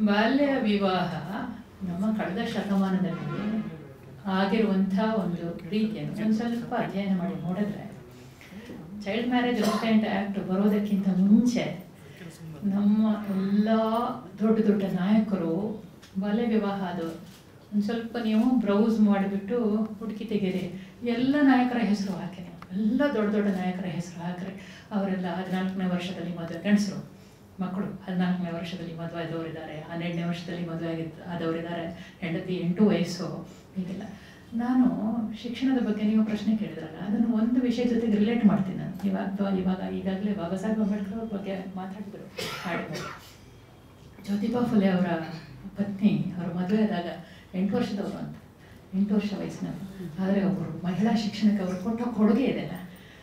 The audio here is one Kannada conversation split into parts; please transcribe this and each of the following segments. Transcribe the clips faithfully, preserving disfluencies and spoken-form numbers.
ಬಾಲ್ಯ ವಿವಾಹ ನಮ್ಮ ಕಳೆದ ಶತಮಾನದಲ್ಲಿ ಆಗಿರುವಂಥ ಒಂದು ರೀತಿಯನ್ನು ಒಂದು ಸ್ವಲ್ಪ ಅಧ್ಯಯನ ಮಾಡಿ ನೋಡಿದ್ರೆ, ಚೈಲ್ಡ್ ಮ್ಯಾರೇಜ್ ರೆಸ್ಟ್ರೇಂಟ್ ಆ್ಯಕ್ಟ್ ಬರೋದಕ್ಕಿಂತ ಮುಂಚೆ ನಮ್ಮ ಎಲ್ಲ ದೊಡ್ಡ ದೊಡ್ಡ ನಾಯಕರು ಬಾಲ್ಯ ವಿವಾಹ ಅದು ಒಂದು ಸ್ವಲ್ಪ ನೀವು ಬ್ರೌಸ್ ಮಾಡಿಬಿಟ್ಟು ಹುಡುಕಿ ತೆಗೀರಿ, ಎಲ್ಲ ನಾಯಕರ ಹೆಸರು ಹಾಕಿರಿ, ಎಲ್ಲ ದೊಡ್ಡ ದೊಡ್ಡ ನಾಯಕರ ಹೆಸರು ಹಾಕಿರಿ. ಅವರೆಲ್ಲ ಹದಿನಾಲ್ಕನೇ ವರ್ಷದಲ್ಲಿ ಮದುವೆ, ಗಂಡಸರು ಮಕ್ಕಳು ಹದಿನಾಲ್ಕನೇ ವರ್ಷದಲ್ಲಿ ಮದುವೆ ಆದವರಿದ್ದಾರೆ, ಹನ್ನೆರಡನೇ ವರ್ಷದಲ್ಲಿ ಮದುವೆ ಆಗಿದ್ದ ಆದವರಿದ್ದಾರೆ, ಹೆಂಡತಿ ಎಂಟು ವಯಸ್ಸು ಹೀಗೆಲ್ಲ. ನಾನು ಶಿಕ್ಷಣದ ಬಗ್ಗೆ ನೀವು ಪ್ರಶ್ನೆ ಕೇಳಿದ್ರಲ್ಲ, ಅದನ್ನು ಒಂದು ವಿಷಯ ಜೊತೆಗೆ ರಿಲೇಟ್ ಮಾಡ್ತೀನಿ ನಾನು. ಇವಾಗ ಇವಾಗ ಈಗಾಗಲೇ ಬಾಬಾ ಸಾಹೇಬ್ ಅಂಬೇಡ್ಕರ್ ಅವ್ರ ಬಗ್ಗೆ ಮಾತಾಡಿದ್ರು ಹಾಡಿದ್ದಾರೆ. ಜ್ಯೋತಿಬಾ ಫುಲೆ ಅವರ ಪತ್ನಿ ಅವರು ಮದುವೆ ಆದಾಗ ಎಂಟು ವರ್ಷದವರು ಅಂತ, ಎಂಟು ವರ್ಷ ವಯಸ್ಸಿನವರು. ಆದರೆ ಅವರು ಮಹಿಳಾ ಶಿಕ್ಷಣಕ್ಕೆ ಅವರು ಕೊಟ್ಟ ಕೊಡುಗೆ ಇದೆಲ್ಲ.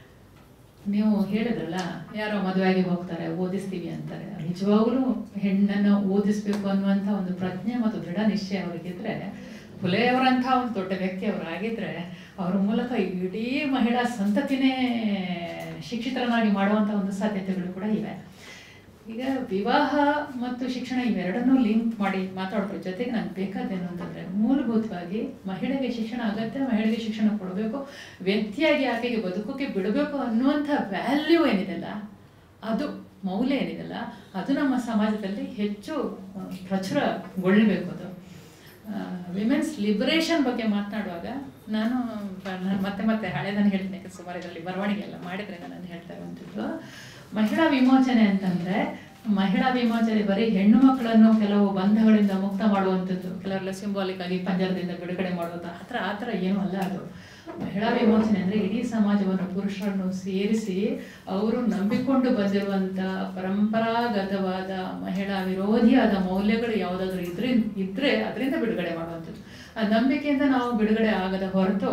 ನೀವು ಹೇಳಿದ್ರಲ್ಲ, ಯಾರೋ ಮದುವೆಗೆ ಹೋಗ್ತಾರೆ, ಓದಿಸ್ತೀವಿ ಅಂತಾರೆ. ನಿಜವಾಗ್ಲೂ ಹೆಣ್ಣನ್ನು ಓದಿಸ್ಬೇಕು ಅನ್ನುವಂಥ ಒಂದು ಪ್ರಜ್ಞೆ ಮತ್ತು ದೃಢ ನಿಶ್ಚಯ ಅವರಿಗಿದ್ರೆ, ಫುಲೆಯವರಂಥ ಒಂದು ದೊಡ್ಡ ವ್ಯಕ್ತಿ ಅವರಾಗಿದ್ದರೆ, ಅವರ ಮೂಲಕ ಇಡೀ ಮಹಿಳಾ ಸಂತತಿನೇ ಶಿಕ್ಷಿತರನ್ನಾಗಿ ಮಾಡುವಂಥ ಒಂದು ಸಾಧ್ಯತೆಗಳು ಕೂಡ ಇವೆ. ಈಗ ವಿವಾಹ ಮತ್ತು ಶಿಕ್ಷಣ ಇವೆರಡನ್ನೂ ಲಿಂಕ್ ಮಾಡಿ ಮಾತಾಡೋದ್ರ ಜೊತೆಗೆ ನನಗೆ ಬೇಕಾದ್ದೇನು ಅಂತಂದರೆ, ಮೂಲಭೂತವಾಗಿ ಮಹಿಳೆಗೆ ಶಿಕ್ಷಣ ಅಗತ್ಯ, ಮಹಿಳೆಗೆ ಶಿಕ್ಷಣ ಕೊಡಬೇಕು, ವ್ಯಕ್ತಿಯಾಗಿ ಆಕೆಗೆ ಬದುಕೋಕೆ ಬಿಡಬೇಕು ಅನ್ನುವಂಥ ವ್ಯಾಲ್ಯೂ ಏನಿದೆಲ್ಲ, ಅದು ಮೌಲ್ಯ ಏನಿದೆಲ್ಲ, ಅದು ನಮ್ಮ ಸಮಾಜದಲ್ಲಿ ಹೆಚ್ಚು ಪ್ರಚುರಗೊಳ್ಳಬೇಕು. ಅದು ವಿಮೆನ್ಸ್ ಲಿಬರೇಷನ್ ಬಗ್ಗೆ ಮಾತನಾಡುವಾಗ ನಾನು ಮತ್ತೆ ಮತ್ತೆ ಹಳೆದನ್ನು ಹೇಳ್ತೀನಿ, ಯಾಕೆ ಸುಮಾರು ಇದರಲ್ಲಿ ಬರವಣಿಗೆ ಎಲ್ಲ ಮಾಡಿದ್ರಿಂದ ನಾನು ಹೇಳ್ತಾ ಇರುವಂಥದ್ದು. ಮಹಿಳಾ ವಿಮೋಚನೆ ಅಂತಂದರೆ, ಮಹಿಳಾ ವಿಮೋಚನೆ ಬರೀ ಹೆಣ್ಣು ಮಕ್ಕಳನ್ನು ಕೆಲವು ಬಂಧಗಳಿಂದ ಮುಕ್ತ ಮಾಡುವಂಥದ್ದು, ಕೆಲವೆಲ್ಲ ಸಿಂಬಾಲಿಕ್ ಆಗಿ ಪಂಜರದಿಂದ ಬಿಡುಗಡೆ ಮಾಡುವಂಥ ಆ ಥರ ಆ ಥರ ಏನೂ ಅಲ್ಲ ಅದು. ಮಹಿಳಾ ವಿಮೋಚನೆ ಅಂದರೆ ಇಡೀ ಸಮಾಜವನ್ನು, ಪುರುಷರನ್ನು ಸೇರಿಸಿ ಅವರು ನಂಬಿಕೊಂಡು ಬಂದಿರುವಂಥ ಪರಂಪರಾಗತವಾದ ಮಹಿಳಾ ವಿರೋಧಿಯಾದ ಮೌಲ್ಯಗಳು ಯಾವುದಾದ್ರೂ ಇದ್ರೆ ಇದ್ದರೆ ಅದರಿಂದ ಬಿಡುಗಡೆ ಮಾಡುವಂಥದ್ದು. ಆ ನಂಬಿಕೆಯಿಂದ ನಾವು ಬಿಡುಗಡೆ ಆಗದ ಹೊರತು,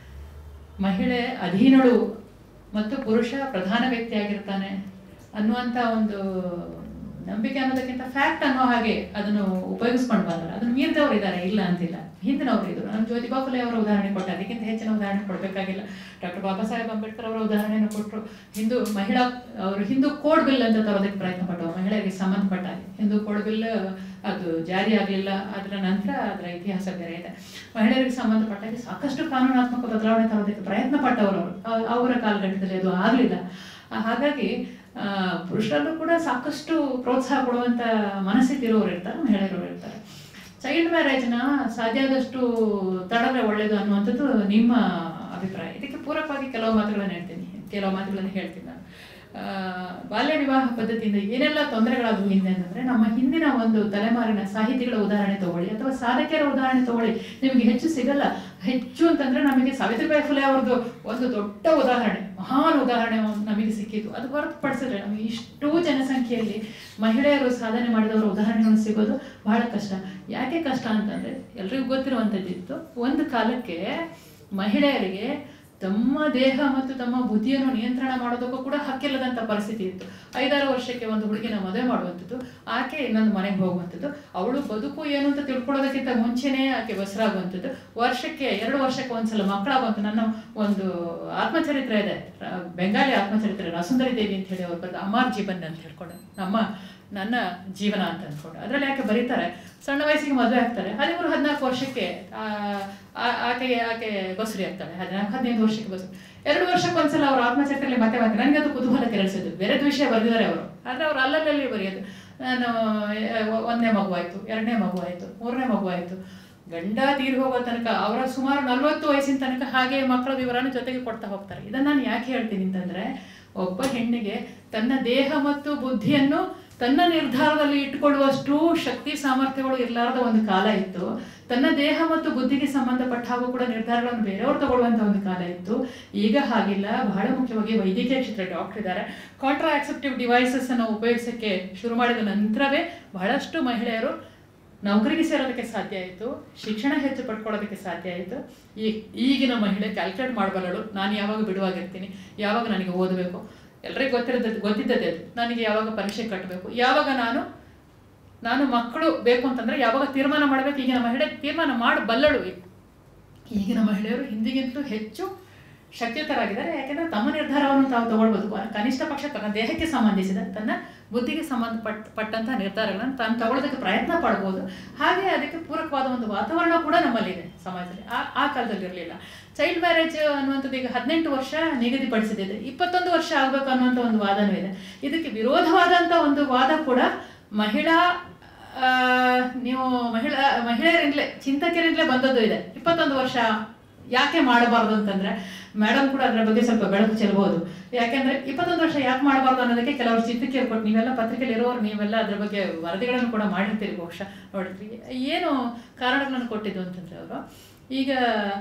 ಮಹಿಳೆ ಅಧೀನಳು ಮತ್ತು ಪುರುಷ ಪ್ರಧಾನ ವ್ಯಕ್ತಿ ಆಗಿರ್ತಾನೆ ಅನ್ನುವಂಥ ಒಂದು ನಂಬಿಕೆ ಅನ್ನೋದಕ್ಕಿಂತ ಫ್ಯಾಕ್ಟ್ ಅನ್ನೋ ಹಾಗೆ ಅದನ್ನು ಉಪಯೋಗಿಸ್ಕೊಂಡು ಬಂದಲ್ಲ. ಅದನ್ನು ಮೀರಿದವರು ಇದ್ದಾರೆ, ಇಲ್ಲ ಅಂತಿಲ್ಲ, ಹಿಂದಿನವರು ಇದ್ರು. ನಾನು ಜ್ಯೋತಿಬಾ ಫುಲೆ ಅವರ ಉದಾಹರಣೆ ಕೊಟ್ಟೆ, ಅದಕ್ಕಿಂತ ಹೆಚ್ಚಿನ ಉದಾಹರಣೆ ಕೊಡಬೇಕಾಗಿಲ್ಲ. ಡಾಕ್ಟರ್ ಬಾಬಾ ಸಾಹೇಬ್ ಅಂಬೇಡ್ಕರ್ ಅವರ ಉದಾಹರಣೆಯನ್ನು ಕೊಟ್ಟರು. ಹಿಂದೂ ಮಹಿಳಾ ಅವರು ಹಿಂದೂ ಕೋಡ್ ಬಿಲ್ ಅಂತ ತರೋದಕ್ಕೆ ಪ್ರಯತ್ನ ಪಟ್ಟರು, ಮಹಿಳೆಯರಿಗೆ ಸಂಬಂಧಪಟ್ಟ ಹಿಂದೂ ಕೋಡ್ ಬಿಲ್ ಅದು ಜಾರಿ ಆಗಲಿಲ್ಲ. ಅದರ ನಂತರ ಅದರ ಇತಿಹಾಸ ಬೇರೆ ಇದೆ. ಮಹಿಳೆಯರಿಗೆ ಸಂಬಂಧಪಟ್ಟಾಗೆ ಸಾಕಷ್ಟು ಕಾನೂನಾತ್ಮಕ ಬದಲಾವಣೆ ತರೋದಕ್ಕೆ ಪ್ರಯತ್ನ ಪಟ್ಟವರು ಅವರು, ಅವರ ಕಾಲಘಟ್ಟದಲ್ಲಿ ಅದು ಆಗಲಿಲ್ಲ. ಹಾಗಾಗಿ ಪುರುಷರಲ್ಲೂ ಕೂಡ ಸಾಕಷ್ಟು ಪ್ರೋತ್ಸಾಹ ಕೊಡುವಂಥ ಮನಸ್ಥಿತಿ ಇರೋರು ಇರ್ತಾರೆ, ಮಹಿಳೆಯರು ಇರ್ತಾರೆ. ಚೈಲ್ಡ್ ಮ್ಯಾರೇಜ್ನ ಸಾಧ್ಯ ಆದಷ್ಟು ತಡೆದ್ರೆ ಒಳ್ಳೆಯದು ಅನ್ನುವಂಥದ್ದು ನಿಮ್ಮ ಅಭಿಪ್ರಾಯ. ಇದಕ್ಕೆ ಪೂರಕವಾಗಿ ಕೆಲವು ಮಾತುಗಳನ್ನು ಹೇಳ್ತೀನಿ, ಕೆಲವು ಮಾತುಗಳನ್ನು ಹೇಳ್ತೀನಿ ನಾನು. ಬಾಲ್ಯ ವಿವಾಹ ಪದ್ಧತಿಯಿಂದ ಏನೆಲ್ಲ ತೊಂದರೆಗಳಾದವು ಹಿಂದೆ ಅಂತಂದರೆ, ನಮ್ಮ ಹಿಂದಿನ ಒಂದು ತಲೆಮಾರಿನ ಸಾಹಿತಿಗಳ ಉದಾಹರಣೆ ತಗೊಳ್ಳಿ ಅಥವಾ ಸಾಧಕಿಯರ ಉದಾಹರಣೆ ತಗೊಳ್ಳಿ, ನಿಮಗೆ ಹೆಚ್ಚು ಸಿಗಲ್ಲ. ಹೆಚ್ಚು ಅಂತಂದರೆ ನಮಗೆ ಸಾವಿತ್ರಿಬಾಯಿ ಫುಲೆ ಅವ್ರದ್ದು ಒಂದು ದೊಡ್ಡ ಉದಾಹರಣೆ, ಮಹಾನ್ ಉದಾಹರಣೆ ನಮಗೆ ಸಿಕ್ಕಿತು. ಅದು ಹೊರತುಪಡಿಸಿದ್ರೆ ನಮಗೆ ಇಷ್ಟೂ ಜನಸಂಖ್ಯೆಯಲ್ಲಿ ಮಹಿಳೆಯರು ಸಾಧನೆ ಮಾಡಿದವರ ಉದಾಹರಣೆಗಳು ಸಿಗೋದು ಬಹಳ ಕಷ್ಟ. ಯಾಕೆ ಕಷ್ಟ ಅಂತಂದರೆ, ಎಲ್ರಿಗೂ ಗೊತ್ತಿರುವಂಥದ್ದಿತ್ತು, ಒಂದು ಕಾಲಕ್ಕೆ ಮಹಿಳೆಯರಿಗೆ ತಮ್ಮ ದೇಹ ಮತ್ತು ತಮ್ಮ ಬುದ್ಧಿಯನ್ನು ನಿಯಂತ್ರಣ ಮಾಡೋದಕ್ಕೂ ಕೂಡ ಹಕ್ಕಿಲ್ಲದಂಥ ಪರಿಸ್ಥಿತಿ ಇತ್ತು. ಐದಾರು ವರ್ಷಕ್ಕೆ ಒಂದು ಹುಡುಗಿನ ಮದುವೆ ಮಾಡುವಂಥದ್ದು, ಆಕೆ ಇನ್ನೊಂದು ಮನೆಗೆ ಹೋಗುವಂಥದ್ದು, ಅವಳು ಬದುಕು ಏನು ಅಂತ ತಿಳ್ಕೊಳ್ಳೋದಕ್ಕಿಂತ ಮುಂಚೆನೇ ಆಕೆ ಬಸರಾಗುವಂಥದ್ದು, ವರ್ಷಕ್ಕೆ ಎರಡು ವರ್ಷಕ್ಕೆ ಒಂದ್ಸಲ ಮಕ್ಕಳಾಗುವಂಥ. ನನ್ನ ಒಂದು ಆತ್ಮಚರಿತ್ರೆ ಇದೆ, ಬೆಂಗಾಲಿ ಆತ್ಮಚರಿತ್ರೆ, ರಸುಂದರಿ ದೇವಿ ಅಂತ ಹೇಳಿ ಅವ್ರು ಬರೆದ ಅಮರ್ ಜೀವನ್ ಅಂತ ಹೇಳ್ಕೊಂಡು, ನಮ್ಮ ನನ್ನ ಜೀವನ ಅಂತ ಅಂದ್ಕೊಂಡು ಅದರಲ್ಲಿ ಯಾಕೆ ಬರೀತಾರೆ, ಸಣ್ಣ ವಯಸ್ಸಿಗೆ ಮದುವೆ ಆಗ್ತಾರೆ, ಹದಿಮೂರು ಹದಿನಾಲ್ಕು ವರ್ಷಕ್ಕೆ ಆಕೆಗೆ ಆಕೆ ಬಸುರಿ ಆಗ್ತಾಳೆ, ಹದಿನಾಲ್ಕು ಹದಿನೈದು ವರ್ಷಕ್ಕೆ ಬಸರಿ. ಎರಡು ವರ್ಷಕ್ಕೆ ಒಂದ್ಸಲ ಅವ್ರ ಆತ್ಮಚರಿತ್ರೆಯಲ್ಲಿ ಮತ್ತೆ ಮತ್ತೆ ನನಗೆ ಅದು ಕುತೂಹಲ ಕೆರಳಿಸಿದ್ದು. ಬೇರೆದು ವಿಷಯ ಬರೆದಿದ್ದಾರೆ ಅವರು, ಆದರೆ ಅವ್ರು ಅಲ್ಲಲ್ಲಿ ಬರೆಯೋದು. ನಾನು ಒಂದನೇ ಮಗು ಆಯಿತು, ಎರಡನೇ ಮಗು ಆಯಿತು, ಮೂರನೇ ಮಗು ಆಯಿತು, ಗಂಡ ತೀರಿ ಹೋಗೋ ತನಕ ಅವರ ಸುಮಾರು ನಲ್ವತ್ತು ವಯಸ್ಸಿನ ತನಕ ಹಾಗೆ ಮಕ್ಕಳ ವಿವರನ ಜೊತೆಗೆ ಕೊಡ್ತಾ ಹೋಗ್ತಾರೆ. ಇದನ್ನು ನಾನು ಯಾಕೆ ಹೇಳ್ತೀನಿ ಅಂತಂದರೆ, ಒಬ್ಬ ಹೆಣ್ಣಿಗೆ ತನ್ನ ದೇಹ ಮತ್ತು ಬುದ್ಧಿಯನ್ನು ತನ್ನ ನಿರ್ಧಾರದಲ್ಲಿ ಇಟ್ಟುಕೊಳ್ಳುವಷ್ಟು ಶಕ್ತಿ ಸಾಮರ್ಥ್ಯಗಳು ಇರಲಾರದ ಒಂದು ಕಾಲ ಇತ್ತು. ತನ್ನ ದೇಹ ಮತ್ತು ಬುದ್ಧಿಗೆ ಸಂಬಂಧಪಟ್ಟ ಹಾಗೂ ಕೂಡ ನಿರ್ಧಾರಗಳನ್ನು ಬೇರೆಯವರು ತಗೊಳ್ಳುವಂಥ ಒಂದು ಕಾಲ ಇತ್ತು. ಈಗ ಹಾಗಿಲ್ಲ. ಬಹಳ ಮುಖ್ಯವಾಗಿ ವೈದ್ಯಕೀಯ ಕ್ಷೇತ್ರ ಡಾಕ್ಟರ್ ಇದ್ದಾರೆ, ಕಾಂಟ್ರಾಸೆಪ್ಟಿವ್ ಡಿವೈಸಸ್ ಅನ್ನು ಉಪಯೋಗಿಸೋಕ್ಕೆ ಶುರು ಮಾಡಿದ ನಂತರವೇ ಬಹಳಷ್ಟು ಮಹಿಳೆಯರು ನೌಕರಿಗೆ ಸೇರೋದಕ್ಕೆ ಸಾಧ್ಯ ಆಯಿತು, ಶಿಕ್ಷಣ ಹೆಚ್ಚು ಪಡ್ಕೊಳ್ಳೋದಕ್ಕೆ ಸಾಧ್ಯ ಆಯಿತು. ಈ ಈಗಿನ ಮಹಿಳೆ ಕ್ಯಾಲ್ಕುಲೇಟ್ ಮಾಡಬಲ್ಲಳು, ನಾನು ಯಾವಾಗ ಬಿಡುವಾಗಿರ್ತೀನಿ, ಯಾವಾಗ ನನಗೆ ಓದಬೇಕು, ಎಲ್ಲರಿಗೂ ಗೊತ್ತಿರೋದು ಗೊತ್ತಿದ್ದದೆ ಅದು, ನನಗೆ ಯಾವಾಗ ಪರೀಕ್ಷೆ ಕಟ್ಟಬೇಕು, ಯಾವಾಗ ನಾನು ನಾನು ಮಕ್ಕಳು ಬೇಕು ಅಂತಂದರೆ ಯಾವಾಗ ತೀರ್ಮಾನ ಮಾಡಬೇಕು, ಈಗಿನ ಮಹಿಳೆ ತೀರ್ಮಾನ ಮಾಡಬಲ್ಲಳು. ಈಗಿನ ಮಹಿಳೆಯರು ಹಿಂದಿಗಿಂತಲೂ ಹೆಚ್ಚು ಶಕ್ತಿಯುತರಾಗಿದ್ದಾರೆ. ಯಾಕೆಂದರೆ ತಮ್ಮ ನಿರ್ಧಾರವನ್ನು ತಾವು ತಗೊಳ್ಬೋದು, ಕನಿಷ್ಠ ಪಕ್ಷ ತನ್ನ ದೇಹಕ್ಕೆ ಸಂಬಂಧಿಸಿದ, ತನ್ನ ಬುದ್ಧಿಗೆ ಸಂಬಂಧಪಟ್ಟ ಪಟ್ಟಂತಹ ನಿರ್ಧಾರಗಳನ್ನು ತಾನು ತಗೊಳ್ಳೋದಕ್ಕೆ ಪ್ರಯತ್ನ ಪಡ್ಬೋದು. ಹಾಗೆ ಅದಕ್ಕೆ ಪೂರಕವಾದ ಒಂದು ವಾತಾವರಣ ಕೂಡ ನಮ್ಮಲ್ಲಿದೆ ಸಮಾಜದಲ್ಲಿ. ಆ ಆ ಕಾಲದಲ್ಲಿ ಇರಲಿಲ್ಲ. ಚೈಲ್ಡ್ ಮ್ಯಾರೇಜ್ ಅನ್ನುವಂಥದ್ದು ಈಗ ಹದಿನೆಂಟು ವರ್ಷ ನಿಗದಿಪಡಿಸಿದೆ, ಇಪ್ಪತ್ತೊಂದು ವರ್ಷ ಆಗಬೇಕು ಅನ್ನುವಂಥ ಒಂದು ವಾದನೂ ಇದೆ. ಇದಕ್ಕೆ ವಿರೋಧವಾದಂಥ ಒಂದು ವಾದ ಕೂಡ ಮಹಿಳಾ ನೀವು ಮಹಿಳಾ ಮಹಿಳೆಯರಿಂದಲೇ ಚಿಂತಕರಿಂದಲೇ ಬಂದದ್ದು ಇದೆ. ಇಪ್ಪತ್ತೊಂದು ವರ್ಷ ಯಾಕೆ ಮಾಡಬಾರ್ದು ಅಂತಂದ್ರೆ ಮೇಡಮ್ ಕೂಡ ಅದರ ಬಗ್ಗೆ ಸ್ವಲ್ಪ ಬೆಳಕು ಚೆಲ್ಲಬಹುದು. ಯಾಕೆಂದ್ರೆ ಇಪ್ಪತ್ತೊಂದು ವರ್ಷ ಯಾಕೆ ಮಾಡಬಾರ್ದು ಅನ್ನೋದಕ್ಕೆ ಕೆಲವರು ಚಿಂತಕಿಯರು ಕೊಟ್ಟು, ನೀವೆಲ್ಲ ಪತ್ರಿಕೆಯಲ್ಲಿ ಇರೋರು ನೀವೆಲ್ಲ ಅದ್ರ ಬಗ್ಗೆ ವರದಿಗಳನ್ನು ಕೂಡ ಮಾಡಿರ್ತೀರಿ, ಬಹುಶಃ ನೋಡಿದ್ರಿ. ಏನು ಕಾರಣಗಳನ್ನು ಕೊಟ್ಟಿದ್ದು ಅಂತಂದ್ರೆ ಅವರು ಈಗ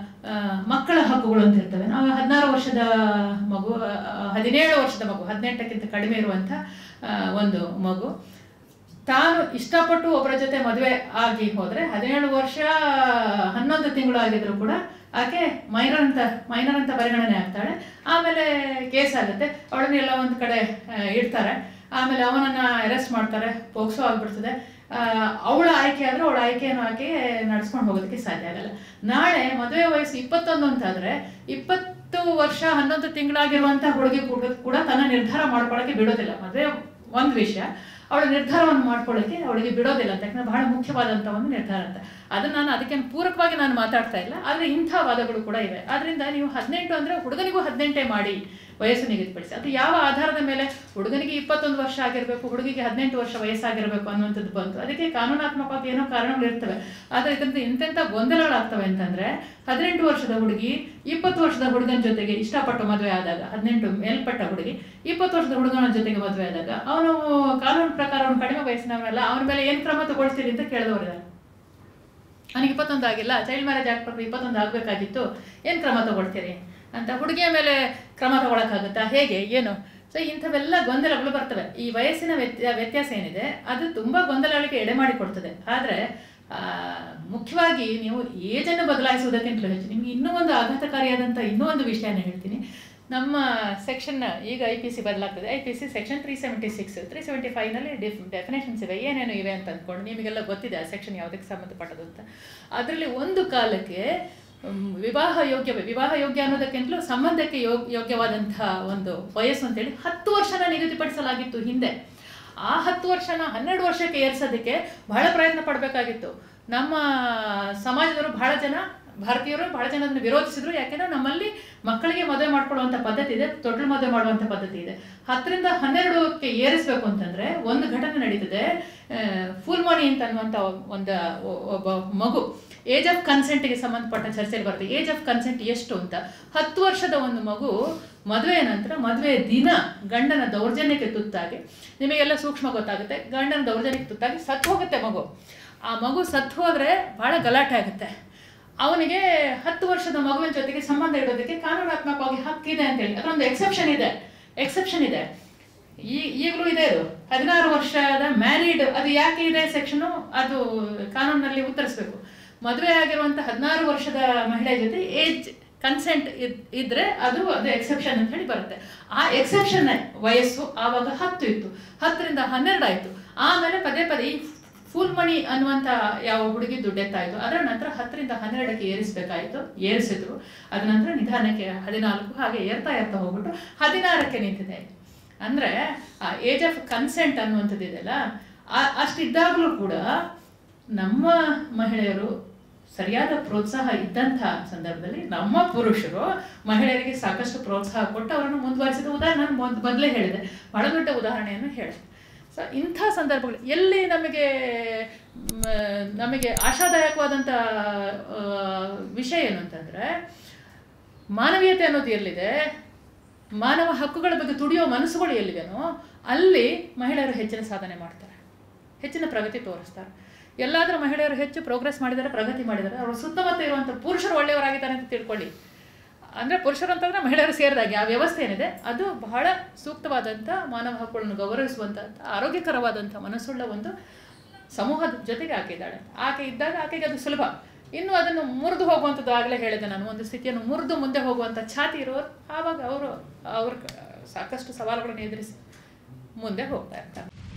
ಮಕ್ಕಳ ಹಕ್ಕುಗಳು ಅಂತ ಇರ್ತವೆ. ನಾವು ಹದಿನಾರು ವರ್ಷದ ಮಗು, ಹದಿನೇಳು ವರ್ಷದ ಮಗು, ಹದಿನೆಂಟಕ್ಕಿಂತ ಕಡಿಮೆ ಇರುವಂಥ ಒಂದು ಮಗು ತಾನು ಇಷ್ಟಪಟ್ಟು ಒಬ್ಬರ ಜೊತೆ ಮದುವೆ ಆಗಿ ಹೋದರೆ ಹದಿನೇಳು ವರ್ಷ ಹನ್ನೊಂದು ತಿಂಗಳು ಆಗಿದ್ರು ಕೂಡ ಆಕೆ ಮೈನರ್ ಅಂತ ಮೈನರ್ ಅಂತ ಪರಿಗಣನೆ ಆಗ್ತಾಳೆ. ಆಮೇಲೆ ಕೇಸ್ ಆಗುತ್ತೆ, ಅವಳನ್ನೆಲ್ಲ ಒಂದು ಕಡೆ ಇಡ್ತಾರೆ. ಆಮೇಲೆ ಅವನನ್ನು ಅರೆಸ್ಟ್ ಮಾಡ್ತಾರೆ, ಪೋಕ್ಸೋ ಆಗಿಬಿಡ್ತದೆ. ಅವಳ ಆಯ್ಕೆ ಆದರೂ ಅವಳ ಆಯ್ಕೆಯನ್ನು ಆಕೆ ನಡೆಸ್ಕೊಂಡು ಹೋಗೋದಕ್ಕೆ ಸಾಧ್ಯ ಆಗಲ್ಲ. ನಾಳೆ ಮದುವೆ ವಯಸ್ಸು ಇಪ್ಪತ್ತೊಂದು ಅಂತಾದರೆ ಇಪ್ಪತ್ತು ವರ್ಷ ಹನ್ನೊಂದು ತಿಂಗಳಾಗಿರುವಂಥ ಹುಡುಗಿ ಕೂಡ ತನ್ನ ನಿರ್ಧಾರ ಮಾಡ್ಕೊಳ್ಳೋಕ್ಕೆ ಬಿಡೋದಿಲ್ಲ. ಮದುವೆ ಒಂದು ವಿಷಯ, ಅವಳ ನಿರ್ಧಾರವನ್ನು ಮಾಡ್ಕೊಳ್ಳೋಕ್ಕೆ ಅವಳಿಗೆ ಬಿಡೋದಿಲ್ಲ ಅಂತ. ಯಾಕಂದ್ರೆ ಬಹಳ ಮುಖ್ಯವಾದಂಥ ಒಂದು ನಿರ್ಧಾರ ಅಂತ. ಅದನ್ನು ನಾನು ಅದಕ್ಕೇನು ಪೂರಕವಾಗಿ ನಾನು ಮಾತಾಡ್ತಾ ಇಲ್ಲ, ಆದರೆ ಇಂಥ ವಾದಗಳು ಕೂಡ ಇವೆ. ಆದ್ದರಿಂದ ನೀವು ಹದಿನೆಂಟು ಅಂದರೆ ಹುಡುಗನಿಗೂ ಹದಿನೆಂಟೇ ಮಾಡಿ ವಯಸ್ಸು ನಿಗದಿಪಡಿಸಿ. ಅದು ಯಾವ ಆಧಾರದ ಮೇಲೆ ಹುಡುಗನಿಗೆ ಇಪ್ಪತ್ತೊಂದು ವರ್ಷ ಆಗಿರಬೇಕು, ಹುಡುಗಿಗೆ ಹದಿನೆಂಟು ವರ್ಷ ವಯಸ್ಸಾಗಿರಬೇಕು ಅನ್ನುವಂಥದ್ದು ಬಂತು. ಅದಕ್ಕೆ ಕಾನೂನಾತ್ಮಕವಾಗಿ ಏನೋ ಕಾರಣಗಳು ಇರ್ತವೆ. ಆದರೆ ಇದರಿಂದ ಇಂತೆಂಥ ಗೊಂದಲಗಳಾಗ್ತವೆ ಅಂತಂದರೆ, ಹದಿನೆಂಟು ವರ್ಷದ ಹುಡುಗಿ ಇಪ್ಪತ್ತು ವರ್ಷದ ಹುಡುಗನ ಜೊತೆಗೆ ಇಷ್ಟಪಟ್ಟು ಮದುವೆ ಆದಾಗ, ಹದಿನೆಂಟು ಮೇಲ್ಪಟ್ಟ ಹುಡುಗಿ ಇಪ್ಪತ್ತು ವರ್ಷದ ಹುಡುಗನ ಜೊತೆಗೆ ಮದುವೆ ಆದಾಗ ಅವನು ಕಾನೂನು ಪ್ರಕಾರ ಅವನು ಕಡಿಮೆ ವಯಸ್ಸಿನವರೆಲ್ಲ ಅವನ ಮೇಲೆ ಏನು ಕ್ರಮ ತಗೊಳ್ತೀರಿ ಅಂತ ಕೇಳಿದವರಿದ್ದಾರೆ. ಅವನಿಗೆ ಇಪ್ಪತ್ತೊಂದು ಆಗಿಲ್ಲ, ಚೈಲ್ಡ್ ಮ್ಯಾರೇಜ್ ಆಕ್ಟ್ ಪ್ರಕಾರ ಇಪ್ಪತ್ತೊಂದು ಆಗಬೇಕಾಗಿತ್ತು, ಏನು ಕ್ರಮ ತಗೊಳ್ತೀರಿ ಅಂತ. ಹುಡುಗಿಯ ಮೇಲೆ ಕ್ರಮ ತಗೊಳಕ್ಕಾಗುತ್ತಾ, ಹೇಗೆ, ಏನು? ಸೊ ಇಂಥವೆಲ್ಲ ಗೊಂದಲಗಳು ಬರ್ತವೆ. ಈ ವಯಸ್ಸಿನ ವ್ಯತ್ಯ ವ್ಯತ್ಯಾಸ ಏನಿದೆ ಅದು ತುಂಬ ಗೊಂದಲಗಳಿಗೆ ಎಡೆ ಮಾಡಿಕೊಡ್ತದೆ. ಆದರೆ ಮುಖ್ಯವಾಗಿ ನೀವು ಏಜನ್ನು ಬದಲಾಯಿಸುವುದಕ್ಕಿಂತಲೂ ಹೆಚ್ಚು ನಿಮ್ಗೆ ಇನ್ನೂ ಒಂದು ಆಘಾತಕಾರಿಯಾದಂಥ ಇನ್ನೂ ಒಂದು ವಿಷಯನ ಹೇಳ್ತೀನಿ. ನಮ್ಮ ಸೆಕ್ಷನ್ ಈಗ ಐ ಪಿ ಸಿ ಬದಲಾಗ್ತದೆ. I P C section three seventy six three seventy ಫೈವ್ನಲ್ಲಿ ಡಿಫ್ ಡೆಫಿನೇಷನ್ಸ್ ಇವೆ, ಏನೇನು ಇವೆ ಅಂತ ಅಂದ್ಕೊಂಡು ನಿಮಗೆಲ್ಲ ಗೊತ್ತಿದೆ ಆ ಸೆಕ್ಷನ್ ಯಾವುದಕ್ಕೆ ಸಂಬಂಧಪಟ್ಟದು ಅಂತ. ಅದರಲ್ಲಿ ಒಂದು ಕಾಲಕ್ಕೆ ವಿವಾಹ ಯೋಗ್ಯ ವಿವಾಹ ಯೋಗ್ಯ ಅನ್ನೋದಕ್ಕಿಂತಲೂ ಸಂಬಂಧಕ್ಕೆ ಯೋಗ್ ಯೋಗ್ಯವಾದಂಥ ಒಂದು ವಯಸ್ಸು ಅಂತೇಳಿ ಹತ್ತು ವರ್ಷನ ನಿಗದಿಪಡಿಸಲಾಗಿತ್ತು ಹಿಂದೆ. ಆ ಹತ್ತು ವರ್ಷನ ಹನ್ನೆರಡು ವರ್ಷಕ್ಕೆ ಏರಿಸೋದಕ್ಕೆ ಬಹಳ ಪ್ರಯತ್ನ ಪಡಬೇಕಾಗಿತ್ತು. ನಮ್ಮ ಸಮಾಜದವರು ಬಹಳ ಜನ, ಭಾರತೀಯರು ಬಹಳ ಜನ ಅದನ್ನು ವಿರೋಧಿಸಿದ್ರು. ಯಾಕೆಂದರೆ ನಮ್ಮಲ್ಲಿ ಮಕ್ಕಳಿಗೆ ಮದುವೆ ಮಾಡ್ಕೊಳ್ಳುವಂಥ ಪದ್ಧತಿ ಇದೆ, ತೊಟ್ಲು ಮದುವೆ ಮಾಡುವಂಥ ಪದ್ಧತಿ ಇದೆ. ಹತ್ತರಿಂದ ಹನ್ನೆರಡಕ್ಕೆ ಏರಿಸಬೇಕು ಅಂತಂದರೆ ಒಂದು ಘಟನೆ ನಡೀತದೆ. ಫುಲ್ ಮನಿ ಅಂತ ಅನ್ನುವಂಥ ಒಂದು ಒಬ್ಬ ಮಗು ಏಜ್ ಆಫ್ ಕನ್ಸೆಂಟ್ಗೆ ಸಂಬಂಧಪಟ್ಟ ಚರ್ಚೆಯಲ್ಲಿ ಬರುತ್ತೆ. ಏಜ್ ಆಫ್ ಕನ್ಸೆಂಟ್ ಎಷ್ಟು ಅಂತ. ಹತ್ತು ವರ್ಷದ ಒಂದು ಮಗು ಮದುವೆಯ ನಂತರ ಮದುವೆ ದಿನ ಗಂಡನ ದೌರ್ಜನ್ಯಕ್ಕೆ ತುತ್ತಾಗಿ, ನಿಮಗೆಲ್ಲ ಸೂಕ್ಷ್ಮ ಗೊತ್ತಾಗುತ್ತೆ, ಗಂಡನ ದೌರ್ಜನ್ಯಕ್ಕೆ ತುತ್ತಾಗಿ ಸತ್ತು ಹೋಗುತ್ತೆ ಮಗು. ಆ ಮಗು ಸತ್ತು ಹೋದರೆ ಭಾಳ ಗಲಾಟೆ ಆಗುತ್ತೆ. ಅವನಿಗೆ ಹತ್ತು ವರ್ಷದ ಮಗುವಿನ ಜೊತೆಗೆ ಸಂಬಂಧ ಇಡೋದಕ್ಕೆ ಕಾನೂನಾತ್ಮಕವಾಗಿ ಹಕ್ಕಿದೆ ಅಂತೇಳಿ ಅದೊಂದು ಎಕ್ಸೆಪ್ಷನ್ ಇದೆ ಎಕ್ಸೆಪ್ಷನ್ ಇದೆ ಈ ಈಗಲೂ ಇದೆ. ಅದು ಹದಿನಾರು ವರ್ಷದ ಮ್ಯಾರಿಡ್, ಅದು ಯಾಕೆ ಇದೆ ಸೆಕ್ಷನು, ಅದು ಕಾನೂನಿನಲ್ಲಿ ಉತ್ತರಿಸಬೇಕು. ಮದುವೆ ಆಗಿರುವಂಥ ಹದಿನಾರು ವರ್ಷದ ಮಹಿಳೆ ಜೊತೆ ಏಜ್ ಕನ್ಸೆಂಟ್ ಇದ್ ಇದ್ರೆ ಅದು ಅದು ಎಕ್ಸೆಪ್ಷನ್ ಅಂತ ಹೇಳಿ ಬರುತ್ತೆ. ಆ ಎಕ್ಸೆಪ್ಷನ್ ವಯಸ್ಸು ಆವಾಗ ಹತ್ತು ಇತ್ತು, ಹತ್ತರಿಂದ ಹನ್ನೆರಡು ಆಯಿತು. ಆಮೇಲೆ ಪದೇ ಪದೇ ಈ ಫುಲ್ ಮನಿ ಅನ್ನುವಂಥ ಯಾವ ಹುಡುಗಿ ದುಡ್ಡೆತ್ತಾಯಿತು, ಅದರ ನಂತರ ಹತ್ತರಿಂದ ಹನ್ನೆರಡಕ್ಕೆ ಏರಿಸಬೇಕಾಯಿತು, ಏರಿಸಿದ್ರು. ಅದ ನಂತರ ನಿಧಾನಕ್ಕೆ ಹದಿನಾಲ್ಕು, ಹಾಗೆ ಏರ್ತಾ ಏರ್ತಾ ಹೋಗ್ಬಿಟ್ಟು ಹದಿನಾರಕ್ಕೆ ನಿಂತಿದೆ. ಅಂದರೆ ಆ ಏಜ್ ಆಫ್ ಕನ್ಸೆಂಟ್ ಅನ್ನುವಂಥದ್ದು ಇದೆಯಲ್ಲ, ಅಷ್ಟಿದ್ದಾಗಲೂ ಕೂಡ ನಮ್ಮ ಮಹಿಳೆಯರು ಸರಿಯಾದ ಪ್ರೋತ್ಸಾಹ ಇದ್ದಂಥ ಸಂದರ್ಭದಲ್ಲಿ ನಮ್ಮ ಪುರುಷರು ಮಹಿಳೆಯರಿಗೆ ಸಾಕಷ್ಟು ಪ್ರೋತ್ಸಾಹ ಕೊಟ್ಟು ಅವರನ್ನು ಮುಂದುವರಿಸಿದ ಉದಾಹರಣೆ ನಾನು ಮೊದ್ ಮೊದಲೇ ಹೇಳಿದೆ, ಬಹಳ ದೊಡ್ಡ ಉದಾಹರಣೆಯನ್ನು ಹೇಳಿದೆ. ಸೊ ಇಂಥ ಸಂದರ್ಭಗಳು ಎಲ್ಲಿ ನಮಗೆ ನಮಗೆ ಆಶಾದಾಯಕವಾದಂಥ ವಿಷಯ ಏನು ಅಂತಂದರೆ, ಮಾನವೀಯತೆ ಅನ್ನೋದು ಎಲ್ಲಿದೆ, ಮಾನವ ಹಕ್ಕುಗಳ ಬಗ್ಗೆ ತುಡಿಯೋ ಮನಸ್ಸುಗಳು ಎಲ್ಲಿವೆನೋ ಅಲ್ಲಿ ಮಹಿಳೆಯರು ಹೆಚ್ಚಿನ ಸಾಧನೆ ಮಾಡ್ತಾರೆ, ಹೆಚ್ಚಿನ ಪ್ರಗತಿ ತೋರಿಸ್ತಾರೆ. ಎಲ್ಲಾದರೂ ಮಹಿಳೆಯರು ಹೆಚ್ಚು ಪ್ರೋಗ್ರೆಸ್ ಮಾಡಿದ್ದಾರೆ, ಪ್ರಗತಿ ಮಾಡಿದ್ದಾರೆ, ಅವರು ಸುತ್ತಮುತ್ತ ಇರುವಂಥ ಪುರುಷರು ಒಳ್ಳೆಯವರಾಗಿದ್ದಾರೆ ಅಂತ ತಿಳ್ಕೊಳ್ಳಿ. ಅಂದರೆ ಪುರುಷರು ಅಂತಂದರೆ ಮಹಿಳೆಯರು ಸೇರಿದಾಗೆ ಆ ವ್ಯವಸ್ಥೆ ಏನಿದೆ ಅದು ಬಹಳ ಸೂಕ್ತವಾದಂಥ ಮಾನವ ಹಕ್ಕುಗಳನ್ನು ಗೌರವಿಸುವಂಥ ಆರೋಗ್ಯಕರವಾದಂಥ ಮನಸ್ಸುಳ್ಳ ಒಂದು ಸಮೂಹದ ಜೊತೆಗೆ ಆಕೆ ಇದ್ದಾಳೆ. ಆಕೆ ಇದ್ದಾಗ ಆಕೆಗೆ ಅದು ಸುಲಭ. ಇನ್ನು ಅದನ್ನು ಮುರಿದು ಹೋಗುವಂಥದ್ದು ಆಗಲೇ ಹೇಳಿದೆ ನಾನು, ಒಂದು ಸ್ಥಿತಿಯನ್ನು ಮುರಿದು ಮುಂದೆ ಹೋಗುವಂಥ ಛಾತಿ ಇರುವವರು ಆವಾಗ ಅವರು ಅವ್ರ ಸಾಕಷ್ಟು ಸವಾಲುಗಳನ್ನು ಎದುರಿಸಿ ಮುಂದೆ ಹೋಗ್ತಾ ಇರ್ತಾರೆ.